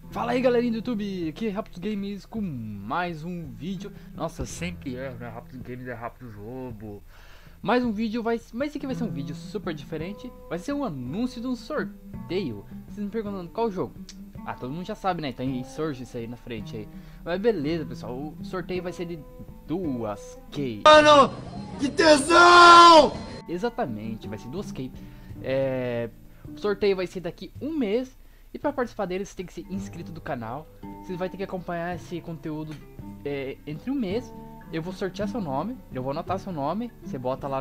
Fala aí galerinha do YouTube, aqui é Raptos Games com mais um vídeo. Nossa, sempre né? Raptos Games é Raptos Jogo. Mais um vídeo, mas esse aqui vai ser um vídeo super diferente. Vai ser um anúncio de um sorteio. Vocês me perguntando qual jogo? Ah, todo mundo já sabe, né? Tem Insurgence aí na frente aí. Mas beleza, pessoal, o sorteio vai ser de 2K. Mano, que tesão! Exatamente, vai ser 2K. O sorteio vai ser daqui um mês. E para participar dele você tem que ser inscrito do canal. Você vai ter que acompanhar esse conteúdo entre um mês. Eu vou sortear seu nome, eu vou anotar seu nome. Você bota lá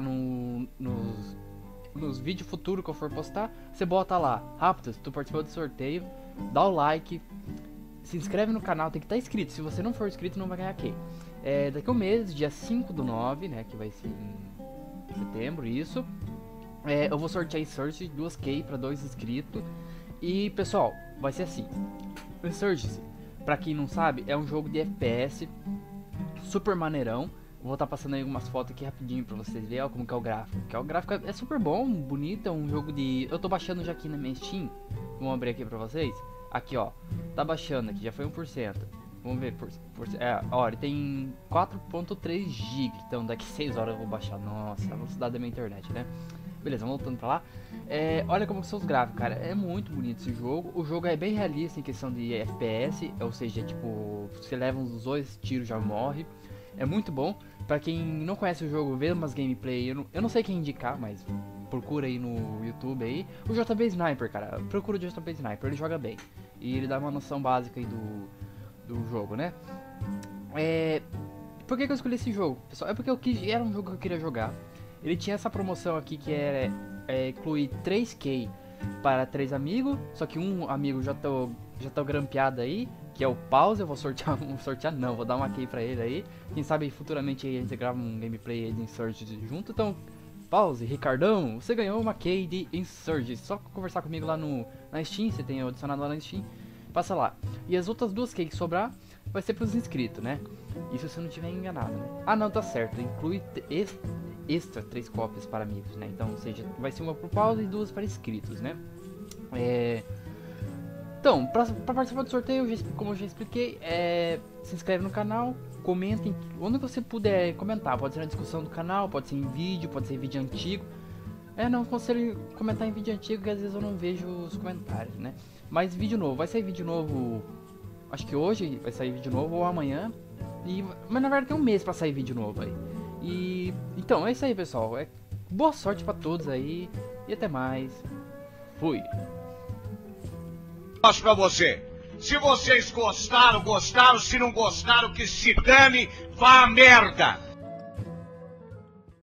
nos vídeos futuros que eu for postar. Você bota lá, Raptos, tu participou do sorteio. Dá o like, se inscreve no canal, tem que estar inscrito. Se você não for inscrito não vai ganhar aqui. Daqui a um mês, dia 5/9, né, que vai ser em setembro, isso. Eu vou sortear Insurgence 2K para 2 inscritos. E pessoal, vai ser assim. Insurgence, pra quem não sabe, é um jogo de FPS super maneirão. Vou estar passando aí algumas fotos aqui rapidinho pra vocês verem ó, como que é o gráfico. O gráfico é super bom, bonito, é um jogo de... Eu tô baixando já aqui na minha Steam. Vamos abrir aqui pra vocês. Aqui ó, tá baixando aqui, já foi 1%. Vamos ver, ó, ele tem 4.3 GB. Então daqui 6 horas eu vou baixar. Nossa, a velocidade da minha internet, né? Beleza, voltando pra lá. Olha como são os gráficos, cara. É muito bonito esse jogo. O jogo é bem realista em questão de FPS. Ou seja, tipo, você leva uns 2 tiros já morre. É muito bom. Pra quem não conhece o jogo, vê umas gameplay. Eu não sei quem indicar, mas procura aí no YouTube aí. O JB Sniper, cara. Procura o JB Sniper, ele joga bem. E ele dá uma noção básica aí do jogo, né? Por que eu escolhi esse jogo, pessoal? É porque era um jogo que eu queria jogar. Ele tinha essa promoção aqui que inclui 3K para 3 amigos. Só que um amigo já tô grampeado aí, que é o Pause. Eu vou sortear, vou dar uma key pra ele aí. Quem sabe futuramente aí a gente grava um gameplay de Insurgence junto. Então, Pause, Ricardão, você ganhou uma key de Insurgence. Só conversar comigo lá na Steam, você tem adicionado lá na Steam. Passa lá. E as outras 2 keys que sobrar vai ser pros inscritos, né? Isso se eu não tiver enganado, né? Ah não, tá certo, inclui extra 3 cópias para amigos, né? Então, ou seja, vai ser uma por pausa e 2 para inscritos, né? Então, para participar do sorteio, como eu já expliquei, se inscreve no canal, comentem onde você puder comentar. Pode ser na discussão do canal, pode ser em vídeo, pode ser em vídeo antigo. Não aconselho comentar em vídeo antigo, que às vezes eu não vejo os comentários, né? Mas vídeo novo, vai sair vídeo novo, acho que hoje vai sair vídeo novo ou amanhã. Mas na verdade tem um mês para sair vídeo novo aí. Então é isso aí, pessoal. Boa sorte pra todos aí. E até mais. Fui. Posso pra você. Se vocês gostaram, gostaram. Se não gostaram, que se dane, vá à merda.